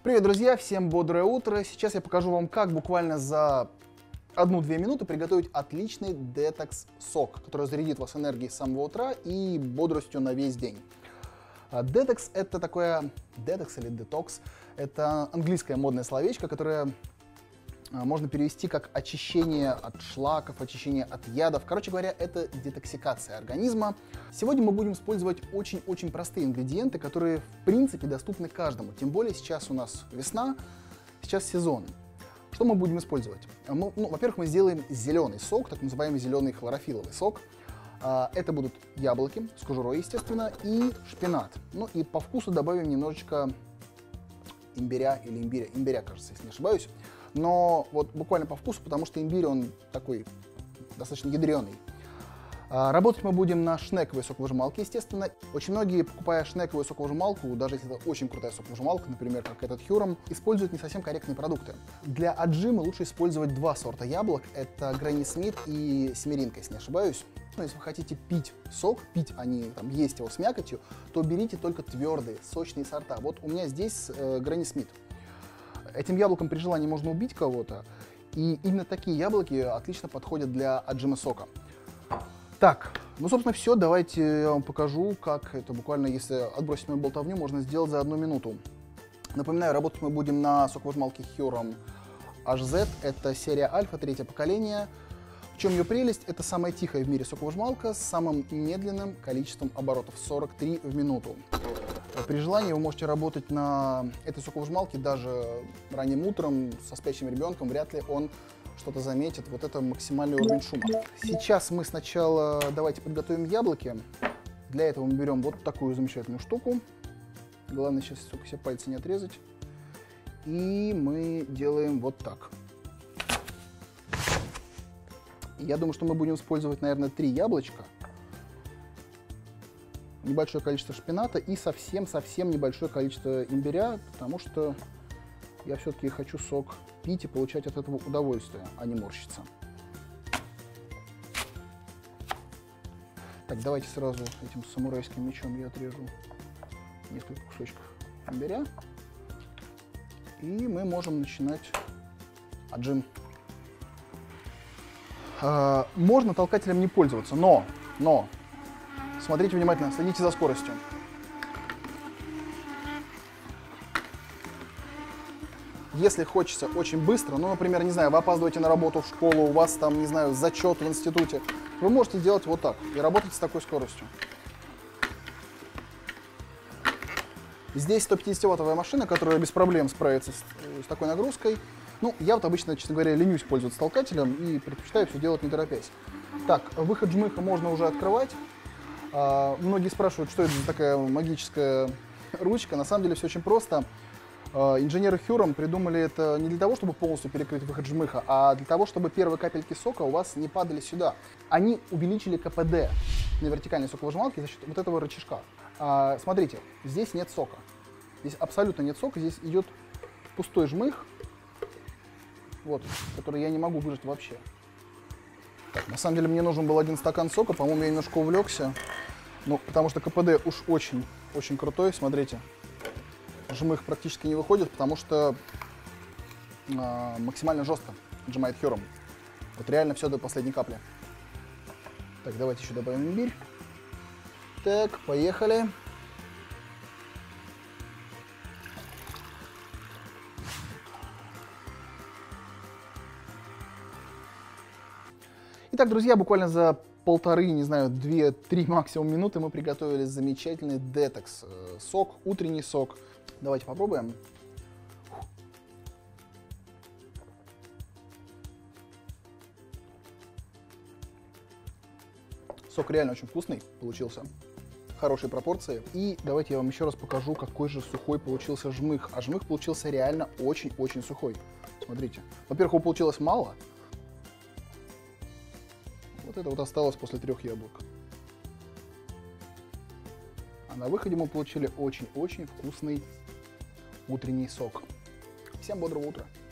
Привет, друзья! Всем бодрое утро! Сейчас я покажу вам, как буквально за 1-2 минуты приготовить отличный детокс-сок, который зарядит вас энергией с самого утра и бодростью на весь день. Детокс — это такое... Детокс или детокс — это английское модное словечко, которое можно перевести как очищение от шлаков, очищение от ядов. Короче говоря, это детоксикация организма. Сегодня мы будем использовать очень-очень простые ингредиенты, которые в принципе доступны каждому. Тем более сейчас у нас весна, сейчас сезон. Что мы будем использовать? Во-первых, мы сделаем зеленый сок, так называемый зеленый хлорофиловый сок. Это будут яблоки с кожурой, естественно, и шпинат. Ну и по вкусу добавим немножечко имбиря или имбиря, кажется, если не ошибаюсь. Но вот буквально по вкусу, потому что имбирь, он такой достаточно ядреный. Работать мы будем на шнековой соковыжималке, естественно. Очень многие, покупая шнековую соковыжималку, даже если это очень крутая соковыжималка, например, как этот Hurom, используют не совсем корректные продукты. Для отжима лучше использовать два сорта яблок. Это Granny Smith и Семеринка, если не ошибаюсь. Но если вы хотите пить сок, а не есть его с мякотью, то берите только твердые, сочные сорта. Вот у меня здесь Granny Smith. Этим яблоком при желании можно убить кого-то, и именно такие яблоки отлично подходят для отжима сока. Так, собственно, все. Давайте я вам покажу, как это буквально, если отбросить мою болтовню, можно сделать за 1 минуту. Напоминаю, работать мы будем на соковыжималке Hurom HZ. Это серия Альфа, 3-е поколение. В чем ее прелесть? Это самая тихая в мире соковыжималка с самым медленным количеством оборотов — 43 в минуту. При желании вы можете работать на этой соковыжималке даже ранним утром со спящим ребенком, вряд ли он что-то заметит. Вот это максимальный уровень шума. Сейчас мы сначала давайте подготовим яблоки. Для этого мы берем вот такую замечательную штуку. Главное сейчас только все пальцы не отрезать. И мы делаем вот так. Я думаю, что мы будем использовать, наверное, 3 яблочка. Небольшое количество шпината и совсем небольшое количество имбиря, потому что я все-таки хочу сок пить и получать от этого удовольствие, а не морщиться. Так, давайте сразу этим самурайским мечом я отрежу несколько кусочков имбиря. И мы можем начинать отжим. Можно толкателем не пользоваться, но смотрите внимательно, следите за скоростью. Если хочется очень быстро, например, не знаю, вы опаздываете на работу, в школу, у вас там, не знаю, зачет в институте, вы можете делать вот так и работать с такой скоростью. Здесь 150-ваттовая машина, которая без проблем справится с такой нагрузкой. Я вот обычно, честно говоря, ленюсь пользоваться толкателем и предпочитаю все делать не торопясь. Так, выход жмыха можно уже открывать. Многие спрашивают, что это за такая магическая ручка. На самом деле все очень просто. Инженеры Hurom придумали это не для того, чтобы полностью перекрыть выход жмыха, а для того, чтобы первые капельки сока у вас не падали сюда. Они увеличили КПД на вертикальной соковыжималке за счет вот этого рычажка. Смотрите, здесь нет сока. Здесь абсолютно нет сока, здесь идет пустой жмых, вот, который я не могу выжать вообще. Так, на самом деле мне нужен был 1 стакан сока, по-моему, я немножко увлекся. Потому что КПД уж очень крутой, смотрите. Жмых практически не выходит, потому что максимально жестко отжимает Hurom. Вот реально все до последней капли. Так, давайте еще добавим имбирь. Так, поехали. Итак, друзья, буквально за 1,5, не знаю, 2-3 максимум минуты мы приготовили замечательный детокс сок, утренний сок. Давайте попробуем. Сок реально очень вкусный получился, хорошие пропорции. И давайте я вам еще раз покажу, какой же сухой получился жмых. А жмых получился реально очень сухой. Смотрите. Во-первых, его получилось мало. Вот это вот осталось после 3 яблок. А на выходе мы получили очень вкусный утренний сок. Всем бодрого утра!